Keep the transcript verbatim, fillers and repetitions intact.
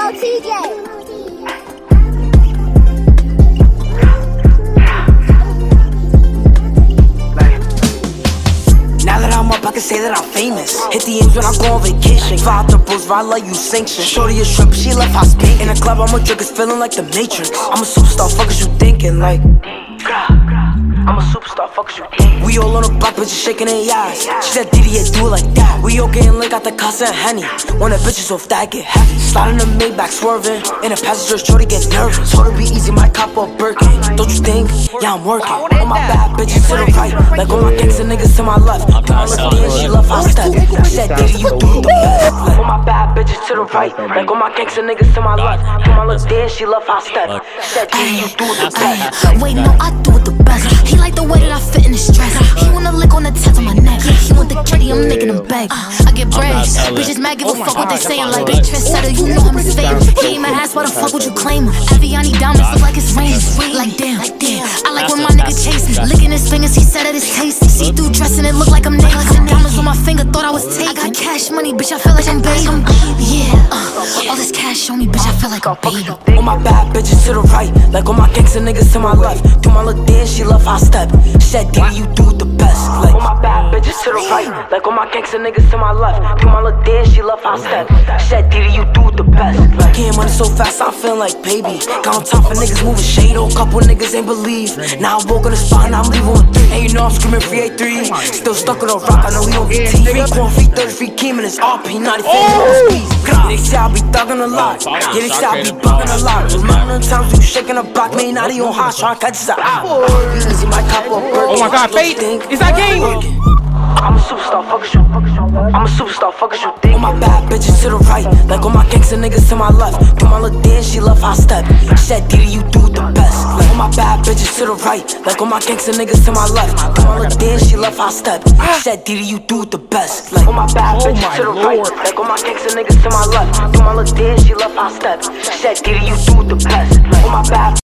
Yo, T J. Now that I'm up, I can say that I'm famous. Hit the ends when I go on vacation. Fly out the boots, ride like you sanction. Shorty a shrimp, she left house pink. In the club, I'm a drink, it's feeling like the Matrix. I'm a superstar, fuck is you thinking? Like, I'm a superstar, fuck is you thinking? We all on the block, bitches shaking their ass. She said, D D, yeah, do it like that. We all getting lit, got the Casa and Henny. When the bitches off that get heavy. Slide in the Maybach, swerving. In the passenger, shorty get nervous. Told her be easy, my cop up Birkin. Don't you think? Yeah, I'm working. All my bad bitches to the right. Like all my gangsta niggas to my left. To my left hand, she love how I step. Said, D D, you do the best. Like all my bad bitches to the right. Like all my gangsta niggas to my left. To my left hand, she love how I step. Said, D D, you do the best. Wait, no, I do it the best. He like the way that I fit in his dress. He wanna lick on the tats on my neck. He want the kitty, I'm making him beg. I get bread. Bitches mad, give a fuck what they saying. Like, bitch, trendsetter, you know I'm his favorite. He ain't my ass, why the fuck would you claim him? Aviani diamonds look like it's raining. Like damn, like damn. I like when my nigga chase me. Licking his fingers, he said that it's tasty. See through dressing, it look like I'm naked. Diamonds on my finger, thought I was taken. I got cash money, bitch, I feel like I'm baby. Yeah, uh, all this cash on me, bitch, I feel like I'm baby. All my bad bitches to the right. Like all my gangsta niggas to my left. To my little dance, she love how I step. She said, D D, you do the best. Like all my bad bitches to the right. Like all my gangsta niggas to my left. To my little dance, she love how I step. She said, D D, you do the best. Like getting money so fast, I'm feeling like baby. Got on top for niggas moving shade. Oh, couple niggas ain't believe. Now I woke on the spot and I'm leaving with three. And you know I'm screaming free A three. Still stuck on the rock, I know we don't get T. Free corn, free thirty, free Keem, and it's R P. Not even on speed. Yeah, they say I be thugging a lot. Yeah, they say I be bugging a lot. Remember the times we shaking a block, man, not even hot, trying to catch us out. Easy, my cop up. Oh my God, Fate, is that game? I'm a superstar, fuck is you. I'm a superstar, fuck is you think? All my bad bitches to the right. Like all my gangsta niggas to my left. To my little dance, she love how I step. She said, D D, you do the best. Like all my bad bitches to the right. Like all my gangsta niggas to my left. To my little dance, she love how I step. She said, D D, you do the best. Like all my bad bitches to the right. Like all my gangsta niggas to my left. To my little dance, she love how I step. She said, D D, you do the best. Like all my bad